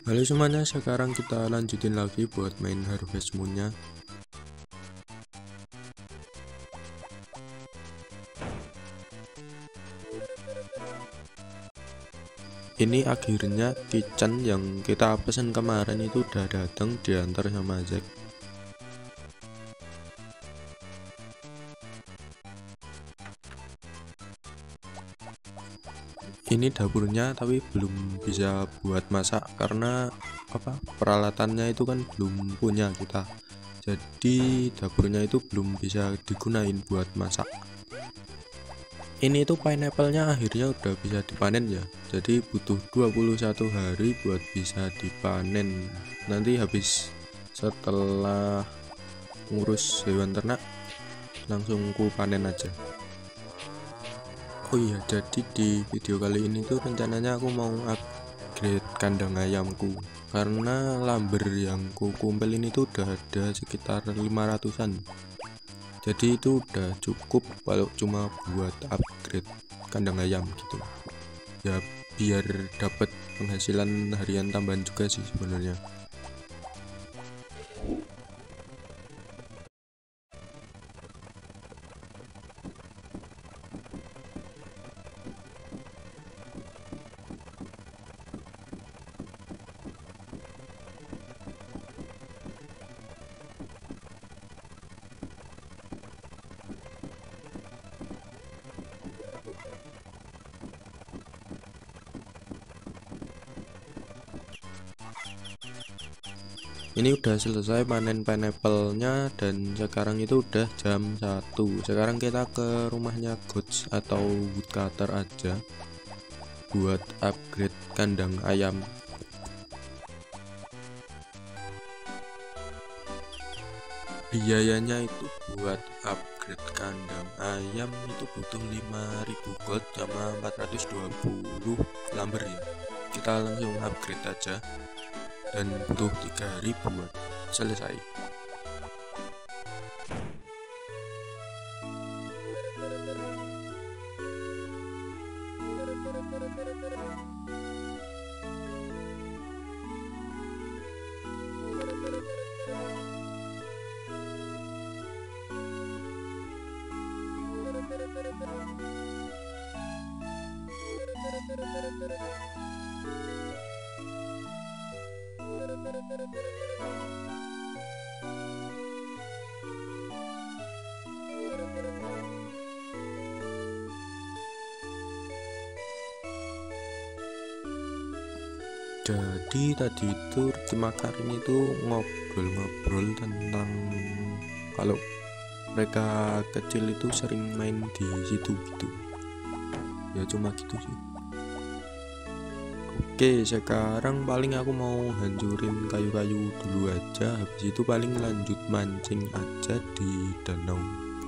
Halo semuanya, sekarang kita lanjutin lagi buat main Harvest Moon-nya. Ini akhirnya kitchen yang kita pesen kemarin itu udah datang, diantar sama Zack. Ini dapurnya tapi belum bisa buat masak karena peralatannya itu kan belum punya kita. Jadi dapurnya itu belum bisa digunain buat masak. Ini tuh pineapple-nya akhirnya udah bisa dipanen ya. Jadi butuh 21 hari buat bisa dipanen. Nanti habis setelah ngurus hewan ternak langsung ku panen aja. Oh iya, jadi di video kali ini tuh rencananya aku mau upgrade kandang ayamku karena lumber yang ku kumpul ini tuh udah ada sekitar 500-an. Jadi itu udah cukup kalau cuma buat upgrade kandang ayam gitu ya, biar dapat penghasilan harian tambahan juga sih sebenarnya. Ini udah selesai panen pineapple-nya dan sekarang itu udah jam 1. Sekarang kita ke rumahnya Goats atau woodcutter aja buat upgrade kandang ayam. Biayanya itu buat upgrade kandang ayam itu butuh 5.000 gold sama 420 lumber ya. Kita langsung upgrade aja dan butuh 3 hari buat selesai. Jadi tadi itu Ricky Makarin itu ngobrol-ngobrol tentang kalau mereka kecil itu sering main di situ gitu. Ya cuma gitu sih. Oke, sekarang paling aku mau hancurin kayu-kayu dulu aja. Habis itu paling lanjut mancing aja di danau.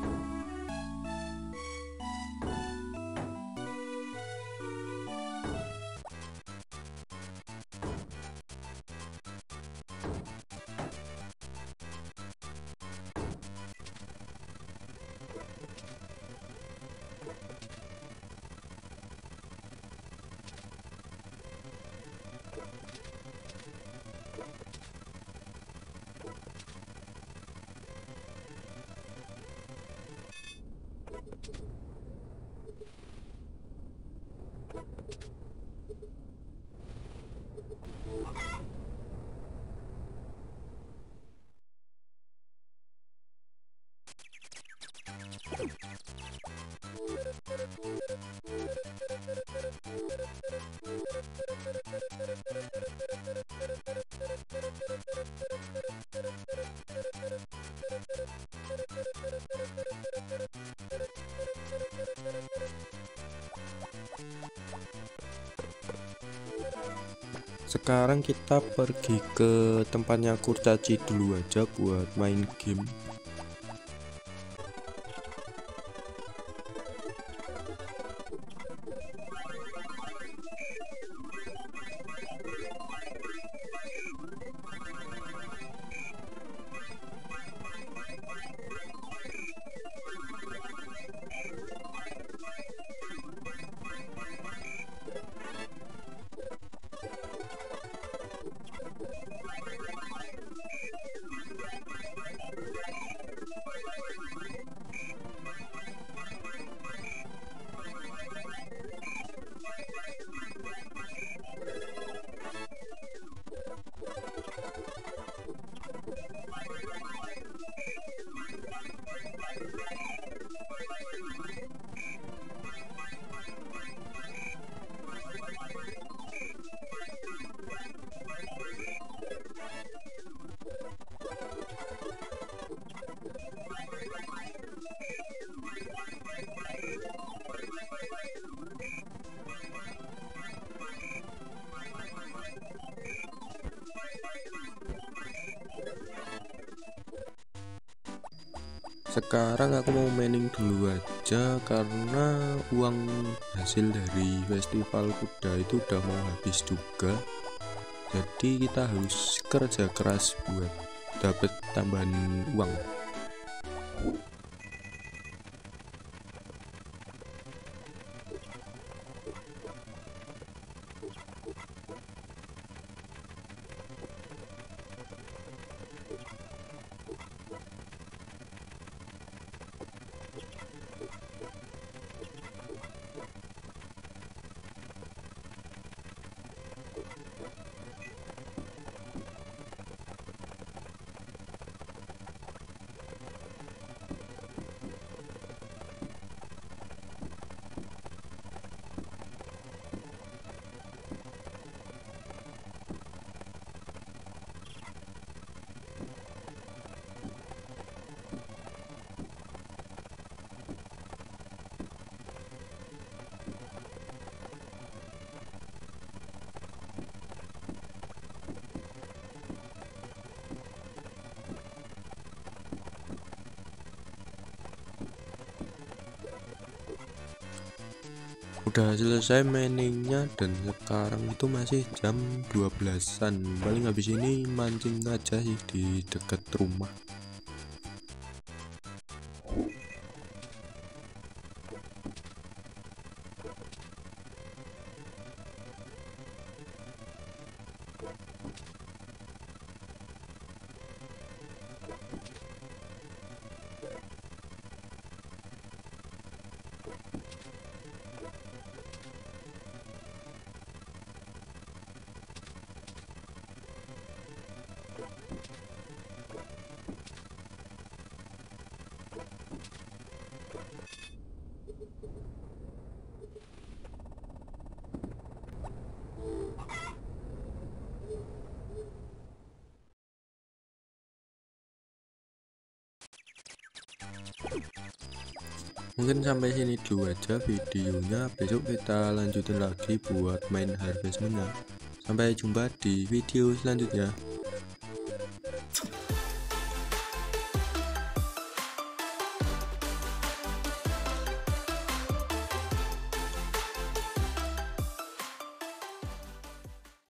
Sekarang kita pergi ke tempatnya kurcaci dulu aja buat main game. Sekarang aku mau mining dulu aja karena uang hasil dari festival kuda itu udah mau habis juga. Jadi kita harus kerja keras buat dapat tambahan uang. Udah selesai miningnya dan sekarang itu masih jam 12-an. Paling habis ini mancing aja sih di dekat rumah. Mungkin sampai sini dulu aja videonya, besok kita lanjutin lagi buat main Harvest Moon. Sampai jumpa di video selanjutnya.